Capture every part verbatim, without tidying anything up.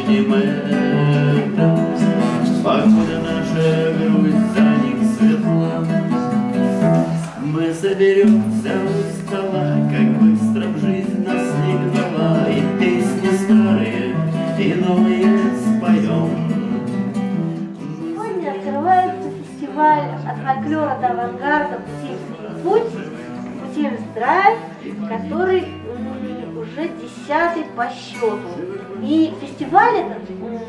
помним это. Погода наша, грусть за них светла. Мы соберемся у стола, как быстро в жизнь нас не гнала, и песни старые, и новые споем. Сегодня открывается фестиваль от фольклора до авангарда «Путильский путь», «Путильский драйв», который уже десятый по счету. И фестиваль этот,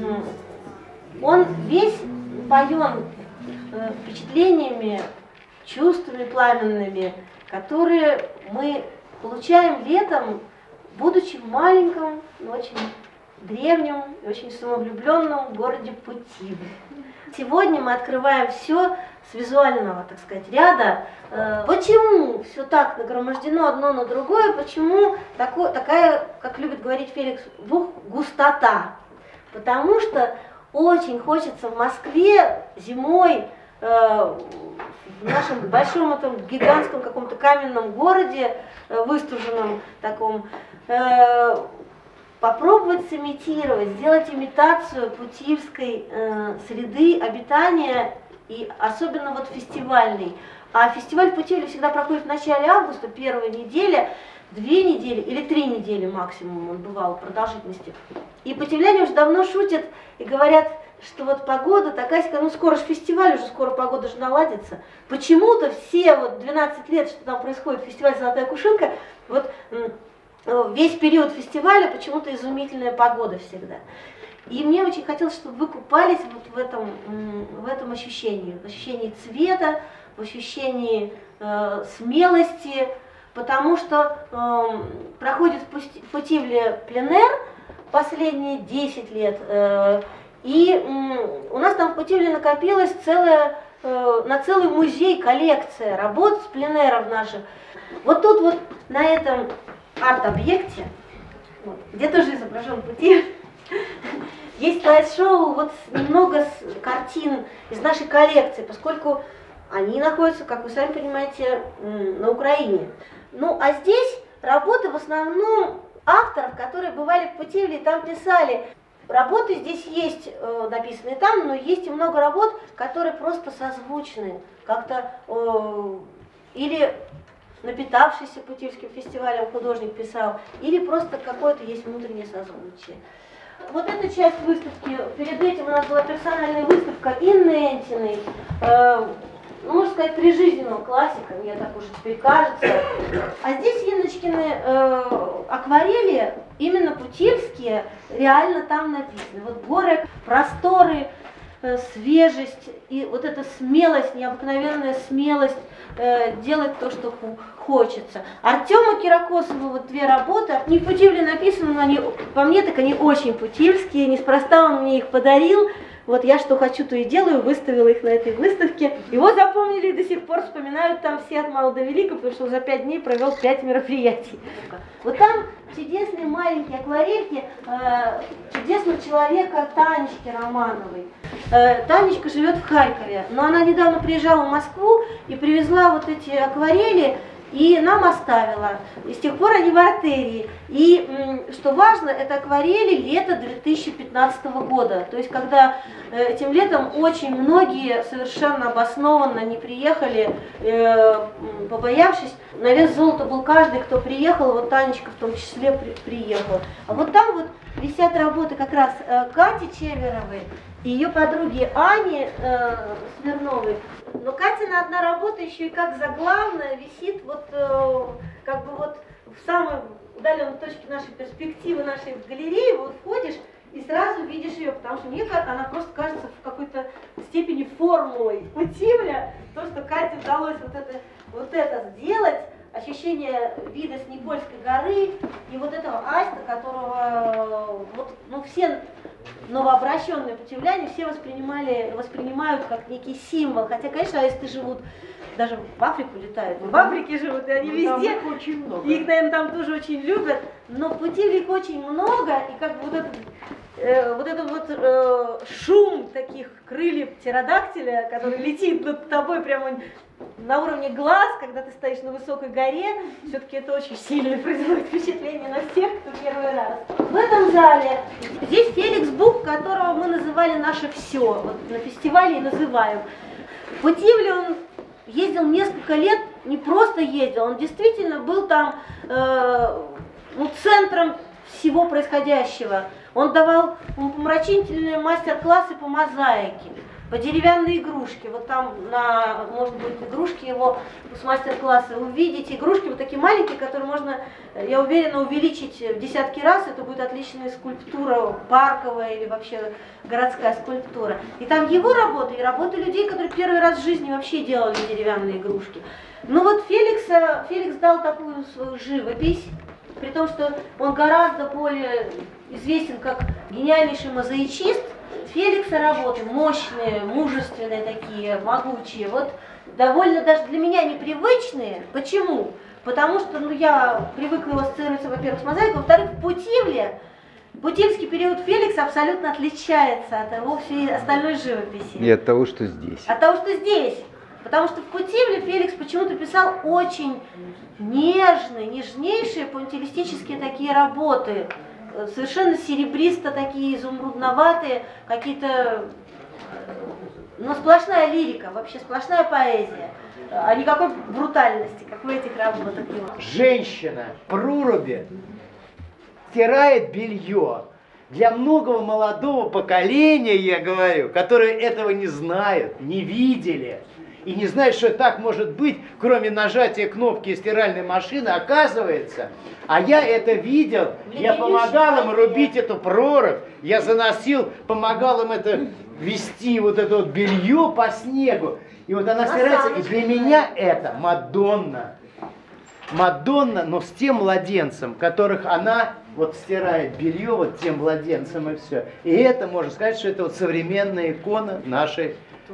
он весь напоен впечатлениями, чувствами пламенными, которые мы получаем летом, будучи в маленьком, но очень древнем и очень самовлюбленном городе Путивль. Сегодня мы открываем все с визуального, так сказать, ряда. Почему все так нагромождено одно на другое, почему такое, такая, как любит говорить Феликс Бух, густота? Потому что очень хочется в Москве зимой, э, в нашем большом этом гигантском каком-то каменном городе, э, выстуженном таком, э, попробовать сымитировать, сделать имитацию путивльской э, среды обитания, и особенно вот фестивальный. А фестиваль в Путивле всегда проходит в начале августа, первая неделя, две недели или три недели максимум он бывал в продолжительности. И путивляне уже давно шутят и говорят, что вот погода такая, ну скоро же фестиваль, уже скоро погода же наладится. Почему-то все вот двенадцать лет, что там происходит, фестиваль «Золотая кувшинка», вот весь период фестиваля почему-то изумительная погода всегда. И мне очень хотелось, чтобы вы купались вот в этом, в этом ощущении, в ощущении цвета, в ощущении э, смелости, потому что э, проходит в Путивле пленэр последние десять лет, э, и э, у нас там в Путивле накопилась целая, э, на целый музей коллекция работ с пленэров наших. Вот тут вот на этом арт-объекте, вот, где тоже изображен Путивль, есть слайд-шоу, вот немного картин из нашей коллекции, поскольку они находятся, как вы сами понимаете, на Украине. Ну, а здесь работы в основном авторов, которые бывали в Путивле и там писали. Работы здесь есть э, написанные там, но есть и много работ, которые просто созвучны, как-то э, или напитавшийся Путивльским фестивалем художник писал, или просто какое-то есть внутреннее созвучие. Вот эта часть выставки, перед этим у нас была персональная выставка Инны Энтиной, э, ну, можно сказать, прижизненного классика, мне так уже теперь кажется. А здесь Инночкины э, акварели, именно путивльские, реально там написаны. Вот горы, просторы, э, свежесть и вот эта смелость, необыкновенная смелость э, делать то, что хочется. Артема Кирокосова, вот две работы, не в Путивле написаны, но они, по мне, так они очень путивльские, неспроста он мне их подарил. Вот я что хочу, то и делаю, выставила их на этой выставке. Его запомнили и до сих пор вспоминают там все от мала до велика, потому что за пять дней провел пять мероприятий. Вот там чудесные маленькие акварельки э, чудесного человека Танечки Романовой. Э, Танечка живет в Харькове, но она недавно приезжала в Москву и привезла вот эти акварели и нам оставила. И с тех пор они в артерии. И, что важно, это акварели лета две тысячи пятнадцатого года. То есть, когда этим летом очень многие совершенно обоснованно не приехали, э, побоявшись. На вес золота был каждый, кто приехал, вот Танечка в том числе при, приехала. А вот там вот висят работы как раз э, Кати Чеверовой и ее подруги Ани э, Смирновой. Но Катина одна работа еще и как заглавная висит вот э, как бы вот в самой удаленной точке нашей перспективы, нашей галереи, вот входишь и сразу видишь ее, потому что мне она просто кажется в какой-то степени формулой Путивля, то, что Кате удалось вот это, вот это сделать, ощущение вида с Никольской горы и вот этого аиста, которого вот, ну, все новообращенные путивляне все воспринимали, воспринимают как некий символ. Хотя, конечно, аисты живут, даже в Африку летают, в Африке живут, и они ну, везде, их очень много. Их, наверное, там тоже очень любят, но в Путивле их очень много, и как бы вот этот, э, вот этот вот э, шум таких крыльев птеродактиля, который летит над тобой прямо на уровне глаз, когда ты стоишь на высокой горе, все-таки это очень сильно производит впечатление на всех, кто первый раз. В этом зале Здесь Феликс Бук, которого мы называли «Наше все», вот на фестивале и называем. В Путивле он ездил несколько лет, не просто ездил, он действительно был там э, ну, центром всего происходящего. Он давал помрачительные мастер-классы по мозаике, по деревянной игрушке. Вот там, на, может быть, игрушки его с мастер-класса увидите. Игрушки вот такие маленькие, которые можно, я уверена, увеличить в десятки раз. Это будет отличная скульптура, парковая или вообще городская скульптура. И там его работы и работы людей, которые первый раз в жизни вообще делали деревянные игрушки. Ну вот Феликс, Феликс дал такую свою живопись, при том, что он гораздо более известен как гениальнейший мозаичист. Феликса работы мощные, мужественные такие, могучие, вот довольно даже для меня непривычные. Почему? Потому что ну, я привыкла его ассоциироваться, во-первых, с мозаикой, во-вторых, в Путивле, путивльский период Феликса абсолютно отличается от его всей остальной живописи. И от того, что здесь. От того, что здесь. Потому что в Путивле Феликс почему-то писал очень нежные, нежнейшие пунктилистические такие работы. Совершенно серебристо такие, изумрудноватые, какие-то, ну, сплошная лирика, вообще сплошная поэзия, а никакой брутальности, как в этих работах. Женщина в проруби стирает белье. Для многого молодого поколения, я говорю, которые этого не знают, не видели, и не знают, что так может быть, кроме нажатия кнопки стиральной машины, оказывается, а я это видел, я помогал им рубить эту прорубь, я заносил, помогал им это вести, вот это вот белье по снегу, и вот она стирается, и для меня это Мадонна, Мадонна, но с тем младенцем, которых она вот стирает белье, вот тем младенцем и все, и это, можно сказать, что это вот современная икона нашей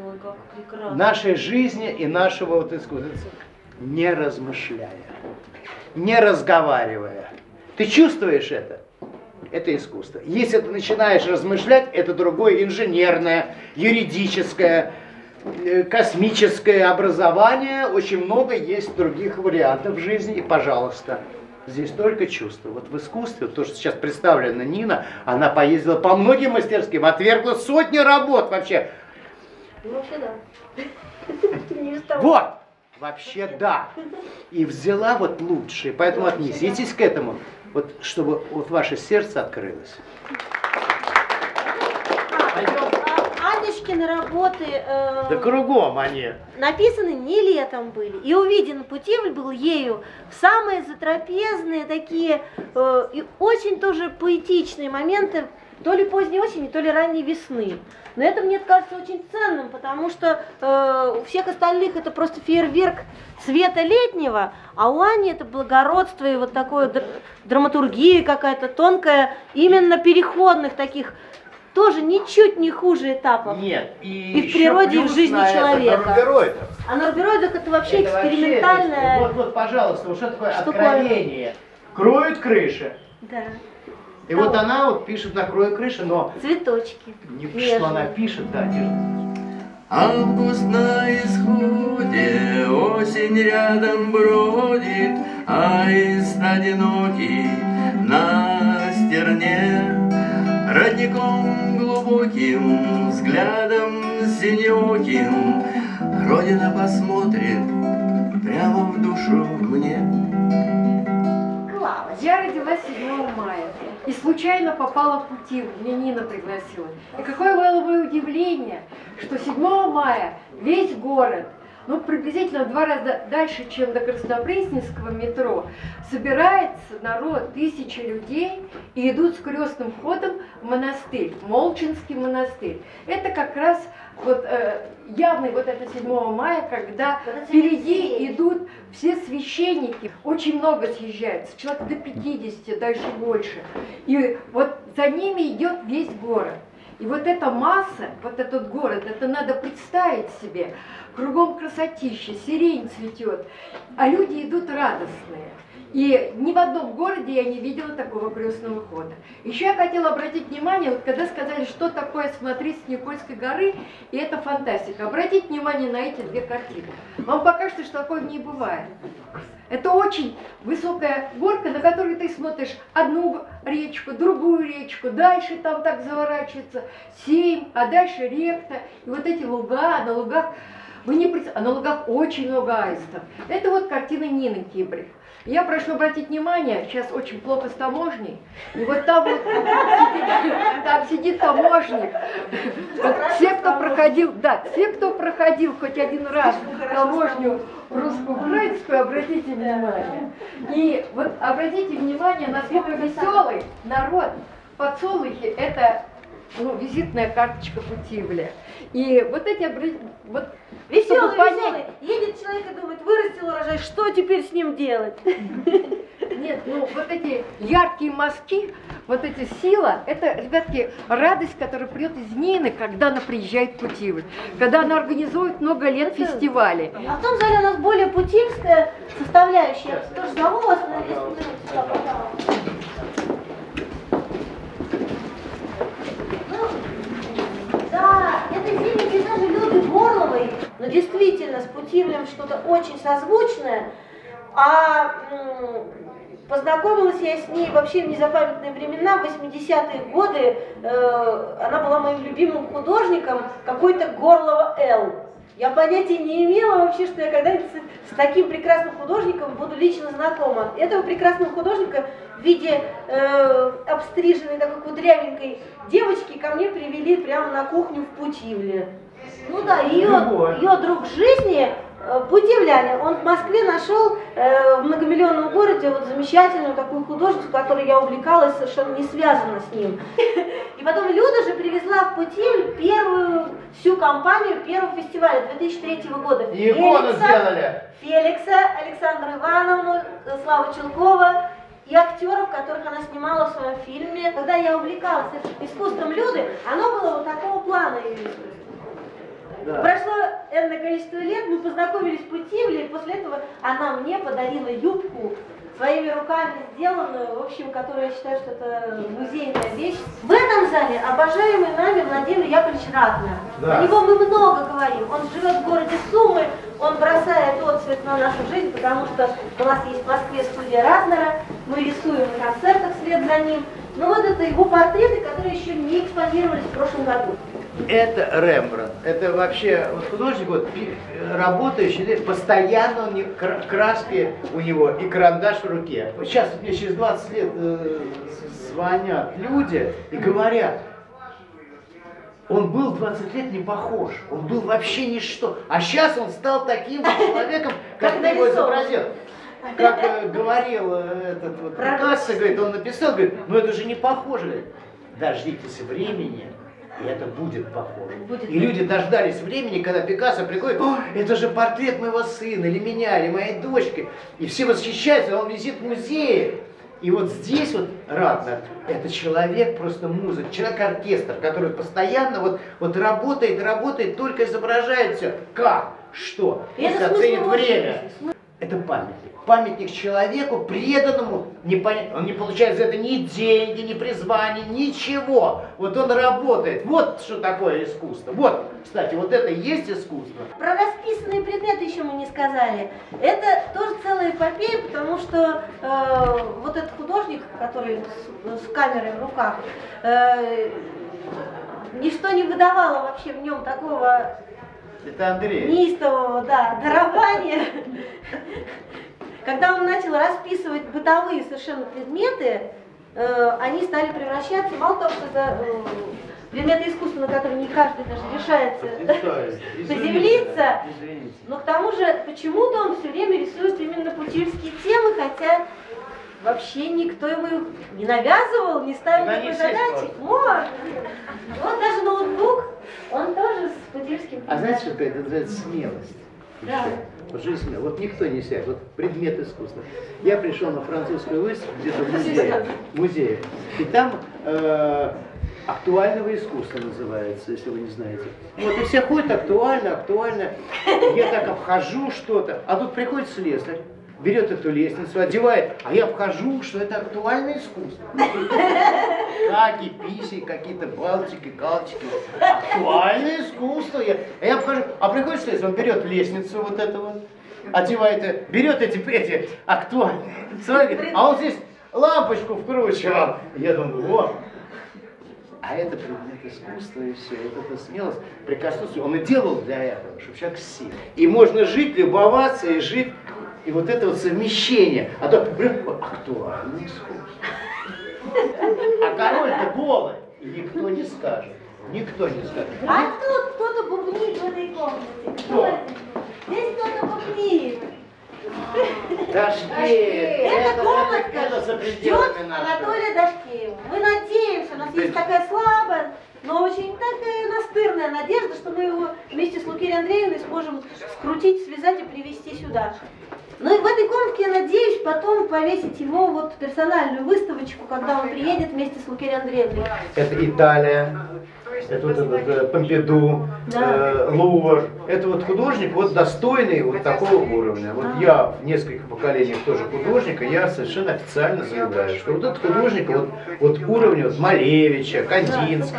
нашей жизни и нашего вот искусства, не размышляя, не разговаривая. Ты чувствуешь это? Это искусство. Если ты начинаешь размышлять, это другое инженерное, юридическое, космическое образование. Очень много есть других вариантов в жизни. И, пожалуйста, здесь только чувство. Вот в искусстве, то, что сейчас представлена Нина, она поездила по многим мастерским, отвергла сотни работ вообще. Вообще да. Вот, вообще да. И взяла вот лучшее. Поэтому отнеситесь к этому, вот, чтобы вот ваше сердце открылось. Анечкины работы э, да кругом они. написаны не летом были. И увиден Путивль был ею в самые затрапезные такие э, и очень тоже поэтичные моменты, то ли поздней осени, то ли ранней весны. Но это мне кажется очень ценным, потому что э, у всех остальных это просто фейерверк света летнего, а у Ани это благородство и вот такое др драматургия какая-то тонкая, именно переходных таких, тоже ничуть не хуже этапов. Нет, и, и в природе, и в жизни человека. На рубероидах. А на рубероидах это вообще это экспериментальное. Вообще, вот, вот, пожалуйста, вот что такое откровение? Кроют крыши. Да. И да, вот она вот пишет на крою крыши, но цветочки. Не, что она пишет, да, нежно. Август на исходе, осень рядом бродит, аист одинокий на стерне. Родником глубоким, взглядом синеоким Родина посмотрит прямо в душу мне. Я родилась седьмого мая и случайно попала в Путивль, меня Нина пригласила. И какое было бы удивление, что седьмого мая весь город, ну приблизительно в два раза дальше, чем до Краснопресненского метро, собирается народ, тысячи людей, и идут с крестным ходом в монастырь, Молчинский монастырь. Это как раз вот э, явный вот это седьмого мая, когда впереди идут все священники, очень много съезжается, человек до пятидесяти, даже больше. И вот за ними идет весь город. И вот эта масса, вот этот город, это надо представить себе. Кругом красотища, сирень цветет, а люди идут радостные. И ни в одном городе я не видела такого крестного хода. Еще я хотела обратить внимание, вот когда сказали, что такое смотреть с Никольской горы, и это фантастика. Обратите внимание на эти две картины. Вам покажется, что такое не бывает. Это очень высокая горка, на которой ты смотришь одну речку, другую речку, дальше там так заворачивается Сейм, а дальше Ректа, и вот эти луга, на лугах, вы не представляете, а на лугах очень много аистов. Это вот картина Нины Кибрих. Я прошу обратить внимание, сейчас очень плохо с таможней, и вот там вот сидит, там сидит таможник. Вот все, кто проходил, да, все, кто проходил хоть один раз таможню русско-украинскую, обратите внимание. И вот обратите внимание, насколько веселый народ. Подсолнухи – это ну, визитная карточка Путивля. И вот эти вот Веселый, понять... веселый. Едет человек и думает, вырастил урожай, что теперь с ним делать? Нет, ну вот эти яркие мазки, вот эта сила, это, ребятки, радость, которая придет из Нины, когда она приезжает в Путивль, когда она организует много лет фестивалей. А в том зале у нас более путильская составляющая. Я тоже зову вас, но если вы сюда, пожалуйста. Да, это зимние пейзажи Люды Горловой, но действительно с Путивлем что-то очень созвучное, а м, познакомилась я с ней вообще в незапамятные времена, в восьмидесятые годы, э, она была моим любимым художником, какой-то Горлова Л. Я понятия не имела вообще, что я когда-нибудь с, с таким прекрасным художником буду лично знакома. Этого прекрасного художника в виде э, обстриженной такой кудрявенькой девочки ко мне привели прямо на кухню в Путивле. Ну да, ее, ее друг жизни, э, путивлянин, он в Москве нашел э, в многомиллионном городе вот замечательную такую художницу, которой я увлекалась, совершенно не связана с ним. И потом Люда же привезла в Путивль первую всю компанию первого фестиваля две тысячи третьего года. Икону сделали. Феликса, Александру Ивановну, Славу Челкова и актеров, которых она снимала в своем фильме. Когда я увлекалась искусством Люды, оно было вот такого плана. Да. Прошло энное количество лет, мы познакомились в Путивле, и после этого она мне подарила юбку, своими руками сделанную, в общем, которую я считаю, что это музейная вещь. В этом зале обожаемый нами Владимир Яковлевич Ратнер. Да. О него мы много говорим. Он живет в городе Сумы, он бросает отцвет на нашу жизнь, потому что у нас есть в Москве студия Ратнера, мы рисуем на концертах вслед за ним. Но вот это его портреты, которые еще не экспонировались в прошлом году. Это Рембрандт. Это вообще вот художник, вот, работающий, постоянно он, краски у него и карандаш в руке. Вот сейчас мне через двадцать лет э, звонят люди и говорят, он был двадцать лет не похож, он был вообще ничто. А сейчас он стал таким человеком, как ты его изобразил. Как э, говорил э, этот вот Пикассо, говорит, он написал, говорит, ну это же не похоже. Говорит, дождитесь времени, и это будет похоже. Будет. И люди дождались времени, когда Пикассо приходит, о, это же портрет моего сына, или меня, или моей дочки. И все восхищаются, он висит в музее. И вот здесь вот Ратнер, это человек, просто музыка, человек-оркестр, который постоянно вот, вот работает, работает, только изображает все. Как? Что? Если оценит время. Это памятник. Памятник человеку, преданному, непонятно, он не получает за это ни деньги, ни призвания, ничего. Вот он работает. Вот что такое искусство. Вот, кстати, вот это и есть искусство. Про расписанные предметы еще мы не сказали. Это тоже целая эпопея, потому что э, вот этот художник, который с, с камерой в руках, э, ничто не выдавало вообще в нем такого... Это Андрей. Неистового, да, дарования. Когда он начал расписывать бытовые совершенно предметы, э, они стали превращаться, мало того, что это э, предметы искусства, на которые не каждый даже решается заземлиться, но к тому же почему-то он все время рисует именно путильские темы, хотя вообще никто ему их не навязывал, не ставил такой задачи. Может. Вот даже ноутбук, он тоже с путильским. А знаете, что это называется смелость? Да. Вот жизнь, вот никто не сядет, вот предмет искусства. Я пришел на французскую выставку, где-то в музее, музее, и там э, актуального искусства называется, если вы не знаете. Вот и все ходят актуально, актуально, я так обхожу что-то, а тут приходит слесарь, берет эту лестницу, одевает, а я обхожу, что это актуальное искусство. Каки, писи, какие-то балтики, галочки. Актуальное искусство. Я, а я обхожу, а приходит следующий, он берет лестницу вот эту вот, одевает, берет эти, эти актуальные, смотри, а он здесь лампочку вкручивал. Я думаю, вот. А это предмет искусства и все. И вот эта смелость прикоснуться. Он и делал для этого, чтобы человек сел. И можно жить, любоваться и жить. И вот это вот совмещение. А то актуальное искусство. А король-то голый. И никто не скажет. Никто не скажет. А тут кто-то бубнит в этой комнате. Кто? Здесь кто-то бубнит. Дашкеев. Эта комнатка это за ждет пределами нашего. Анатолия Дашкеева. Мы надеемся, у нас есть такая слабая, но очень такая настырная надежда, что мы его вместе с Лукией Андреевной сможем скрутить, связать и привезти сюда. Ну и в этой комнатке я надеюсь потом повесить его вот персональную выставочку, когда он приедет вместе с Лукией Андреевной. Это Италия, это вот этот Помпиду, Да. э, Лувр. Это вот художник вот достойный вот такого уровня. Вот Да. я в нескольких поколениях тоже художника, я совершенно официально заявляю, что вот этот художник вот, вот уровня вот Малевича, Кандинского.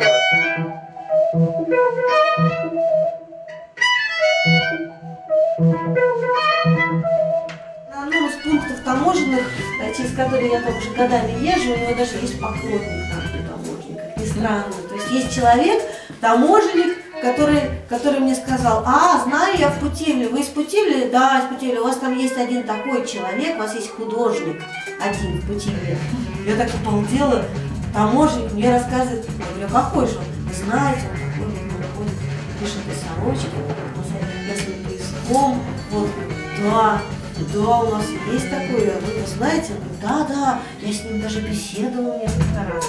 На одном из пунктов таможенных, через которые я там уже годами езжу, у него даже есть поклонник там, таможенник, как ни странно. То есть есть человек, таможенник, который, который мне сказал: а, знаю я в Путивле, вы из Путивля? Да, из Путивля, у вас там есть один такой человек, у вас есть художник один в Путивле. Я так обалдела, таможенник мне рассказывает, я говорю, а какой же он? Вы знаете, он такой, он ходит, пишет и сорочки, он с ясным пояском, вот, да. Да, у нас есть такой, вы знаете? Да, да, я с ним даже беседовала несколько раз.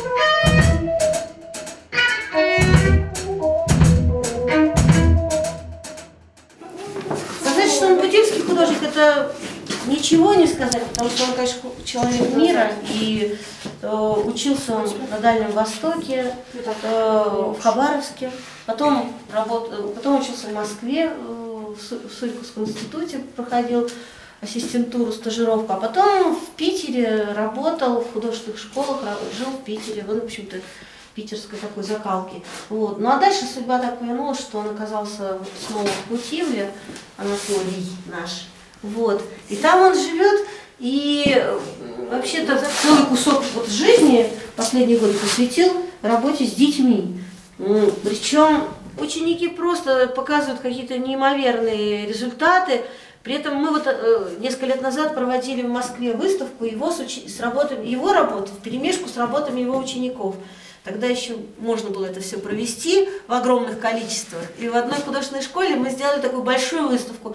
Сказать, что он путивский художник, это ничего не сказать, потому что он, конечно, человек мира, и э, учился он на Дальнем Востоке, э, в Хабаровске, потом, работ... потом учился в Москве, э, в Суриковском институте проходил ассистентуру, стажировку, а потом в Питере работал в художественных школах, жил в Питере, он, в общем-то, питерской такой закалки. Вот. Ну а дальше судьба так повернулась, что он оказался снова в Путивле, Анатолий наш. Вот. И там он живет, и вообще-то целый кусок вот жизни последний год посвятил работе с детьми. Причем ученики просто показывают какие-то неимоверные результаты. При этом мы вот э, несколько лет назад проводили в Москве выставку его, с уч... с работами, его работы вперемешку с работами его учеников. Тогда еще можно было это все провести в огромных количествах. И в одной художественной школе мы сделали такую большую выставку.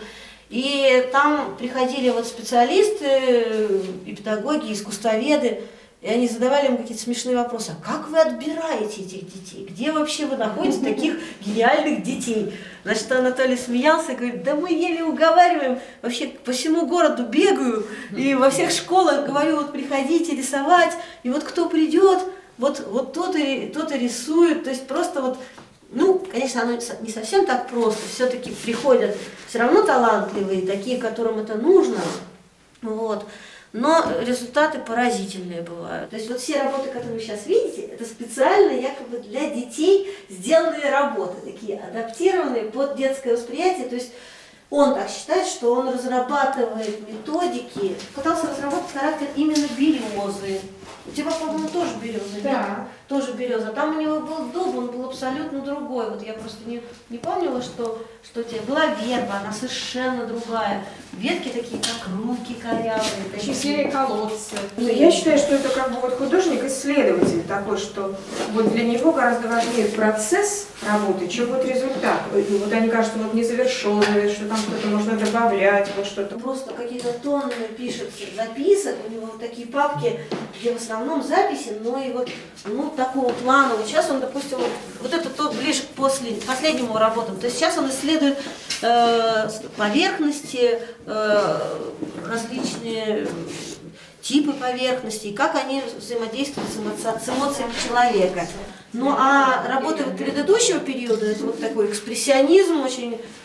И там приходили вот специалисты, и педагоги, и искусствоведы, и они задавали им какие-то смешные вопросы. А как вы отбираете этих детей? Где вообще вы находите таких гениальных детей? Значит, Анатолий смеялся и говорит, да мы еле уговариваем, вообще по всему городу бегаю, и во всех школах говорю, вот приходите рисовать, и вот кто придет, вот, вот тот, и, тот и рисует. То есть просто вот, ну, конечно, оно не совсем так просто, все-таки приходят все равно талантливые, такие, которым это нужно, вот. Но результаты поразительные бывают. То есть вот все работы, которые вы сейчас видите, это специально якобы для детей сделанные работы, такие адаптированные под детское восприятие. То есть он так считает, что он разрабатывает методики, пытался разработать характер именно березы. У тебя, по-моему, тоже береза, да? Нет? Тоже береза. Там у него был дуб, он был абсолютно другой. Вот я просто не, не помнила, что, что у тебя была верба, она совершенно другая. Ветки такие, как руки корявые. Очень серые колодцы. Ну, я считаю, что это как бы вот художник-исследователь такой, что вот для него гораздо важнее процесс работы, чем вот результат. И вот они кажутся вот незавершенными, что там что-то можно добавлять, вот что-то. Просто какие-то тонны пишется записок, у него вот такие папки, где в основном записи, но и вот ну, такого плана. Вот сейчас он, допустим, вот, вот это то ближе к после, последнему работам. То есть сейчас он исследует э, поверхности, э, различные типы поверхностей, как они взаимодействуют с, эмо с эмоциями человека. Ну а работы вот предыдущего периода, это вот такой экспрессионизм, очень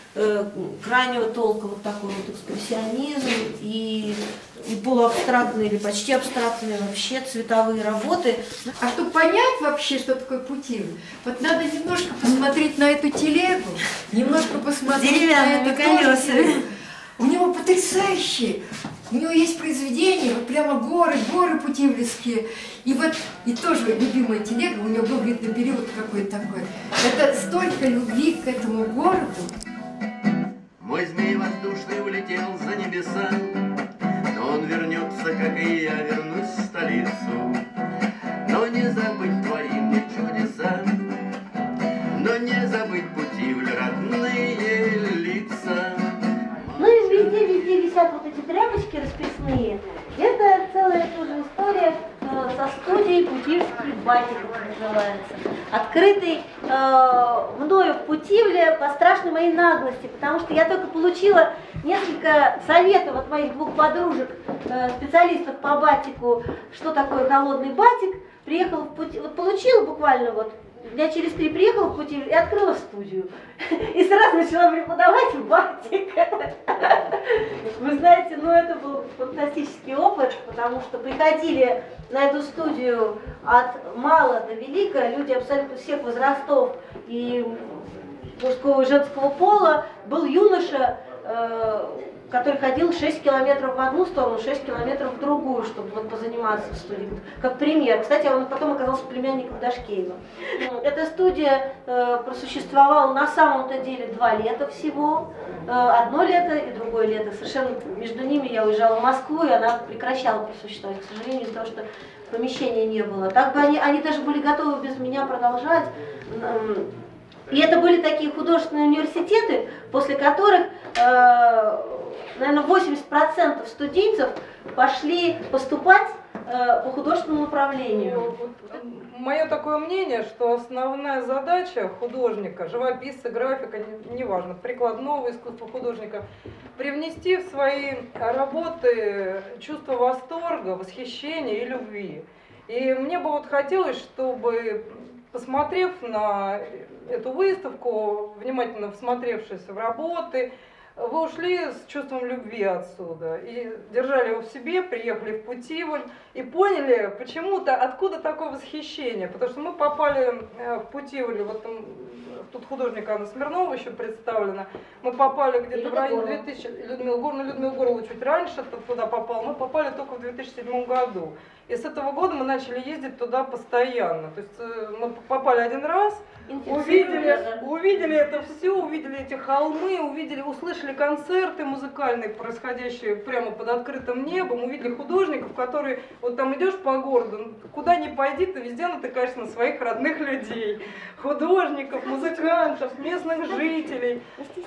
э, крайнего толка вот такой вот экспрессионизм и, и полуабстрактные или почти абстрактные вообще цветовые работы. А чтобы понять вообще, что такое Путивль, вот надо немножко посмотреть на эту телегу, немножко посмотреть на это тоже. У него потрясающие, у него есть произведения, вот прямо горы, горы путивльские. И вот, и тоже любимая телега, у него был, видно, период какой-то такой. Это столько любви к этому городу. Мой змей воздушный улетел за небеса, но он вернется, как и я, вернусь в столицу. Но не забыть твои мне чудеса, но не забыть Путивль, родные лица. Ну и везде, везде висят вот эти тряпочки расписные. Это целая тоже история э, со студией «Путивльский батик», как называется. Открытый э, мною в Путивле по страшной моей наглости, потому что я только получила несколько советов от моих двух подружек, э, специалистов по батику, что такое холодный батик. Приехала в Путивль, вот получила буквально вот, дня через три приехала в Путивль и открыла студию. И сразу начала преподавать батик. Вы знаете, ну это был фантастический опыт, потому что приходили на эту студию от мала до велика люди абсолютно всех возрастов и мужского и женского пола. Был юноша, э, который ходил шесть километров в одну сторону, шесть километров в другую, чтобы вот позаниматься в студии. Как пример. Кстати, он потом оказался племянником Дашкеева. Эта студия э, просуществовала на самом-то деле два лета всего. Э, одно лето и другое лето. Совершенно между ними я уезжала в Москву, и она прекращала просуществовать, к сожалению, из-за того, что помещения не было. Так бы они, они даже были готовы без меня продолжать. И это были такие художественные университеты, после которых, э, наверное, восемьдесят процентов студийцев пошли поступать э, по художественному направлению. Мое такое мнение, что основная задача художника, живописца, графика, неважно, прикладного искусства художника, привнести в свои работы чувство восторга, восхищения и любви. И мне бы вот хотелось, чтобы, посмотрев на эту выставку, внимательно всмотревшись в работы, вы ушли с чувством любви отсюда и держали его в себе, приехали в Путивль и поняли почему-то, откуда такое восхищение. Потому что мы попали в Путивль, вот там, тут художник Анна Смирнова еще представлена, мы попали где-то в районе две тысячи, Людмила Горлова, Людмила Горлова чуть раньше туда попала, мы попали только в две тысячи седьмом году. И с этого года мы начали ездить туда постоянно. То есть мы попали один раз, увидели, увидели это все, увидели эти холмы, увидели, услышали концерты музыкальные, происходящие прямо под открытым небом, увидели художников, которые, вот там идешь по городу, куда ни пойди, ты везде натыкаешься на своих родных людей, художников, музыкантов, местных жителей.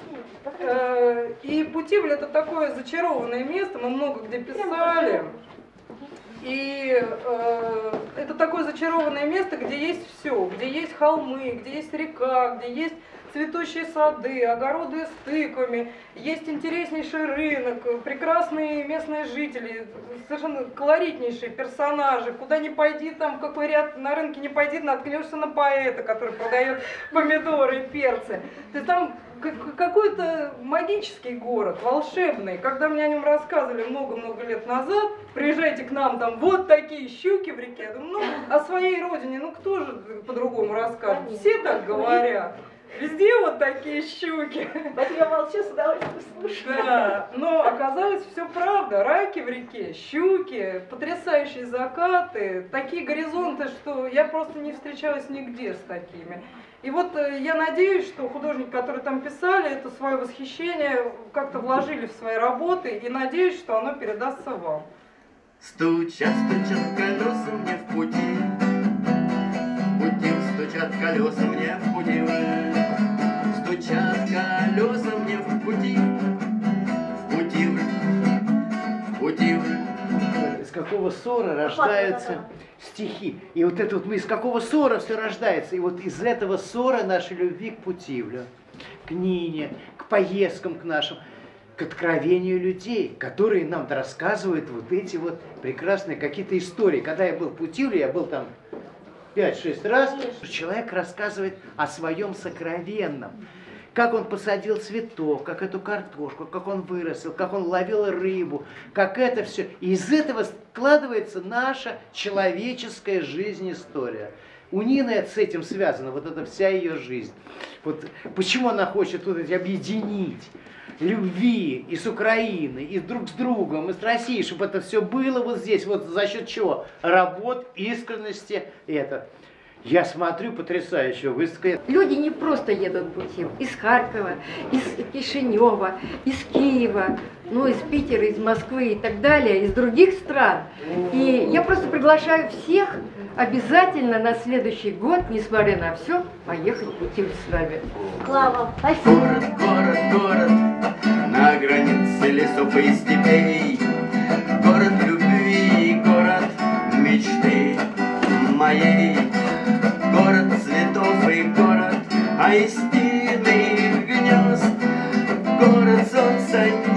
И Путивль — это такое зачарованное место, мы много где писали. И э, это такое зачарованное место, где есть все, где есть холмы, где есть река, где есть цветущие сады, огороды с тыквами, есть интереснейший рынок, прекрасные местные жители, совершенно колоритнейшие персонажи. Куда ни пойди, там в какой ряд на рынке не пойди, наткнешься на поэта, который продает помидоры и перцы. То есть там какой-то магический город, волшебный. Когда мне о нем рассказывали много-много лет назад, приезжайте к нам, там вот такие щуки в реке. Я думаю, ну, о своей родине, ну кто же по-другому расскажет? Все так говорят. Везде вот такие щуки. Поэтому я молчу, с удовольствием слушаю. Да, но оказалось все правда. Раки в реке, щуки, потрясающие закаты, такие горизонты, что я просто не встречалась нигде с такими. И вот я надеюсь, что художники, которые там писали, это свое восхищение как-то вложили в свои работы, и надеюсь, что оно передастся вам. Стучат, стучат колеса мне в пути, Путивль, стучат колеса мне в пути, стучат колеса мне в пути, в Путивль, в Путивль. Из какого ссора рождаются стихи. И вот это вот мы из какого ссора все рождается. И вот из этого ссора нашей любви к Путивлю, к Нине, к поездкам к нашим, к откровению людей, которые нам рассказывают вот эти вот прекрасные какие-то истории. Когда я был в Путивле, я был там пять-шесть раз, человек рассказывает о своем сокровенном. как он посадил цветов, как эту картошку, как он вырастил, как он ловил рыбу, как это все. И из этого складывается наша человеческая жизнь, история. У Нины с этим связана вот эта вся ее жизнь. Вот почему она хочет вот эти объединить любви и с Украиной, и друг с другом, и с Россией, чтобы это все было вот здесь, вот за счет чего? Работ, искренности, это. Я смотрю, потрясающая выставка. Люди не просто едут путем. Из Харькова, из Кишинева, из Киева, ну, из Питера, из Москвы и так далее, из других стран. И я просто приглашаю всех обязательно на следующий год, несмотря на все, поехать путем с нами. Клава, спасибо. Город, город, город, на границе лесов и степей. Город любви, город мечты моей. Город цветов и город аистиных гнезд. Город солнца